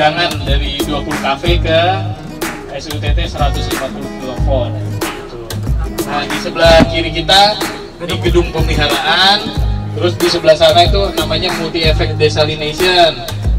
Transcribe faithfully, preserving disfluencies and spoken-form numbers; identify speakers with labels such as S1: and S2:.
S1: pegangan dari dua puluh kafe ke S U T T seratus lima puluh kilovolt. Nah, di sebelah kiri kita di gedung pemeliharaan, terus di sebelah sana itu namanya multi effect desalination.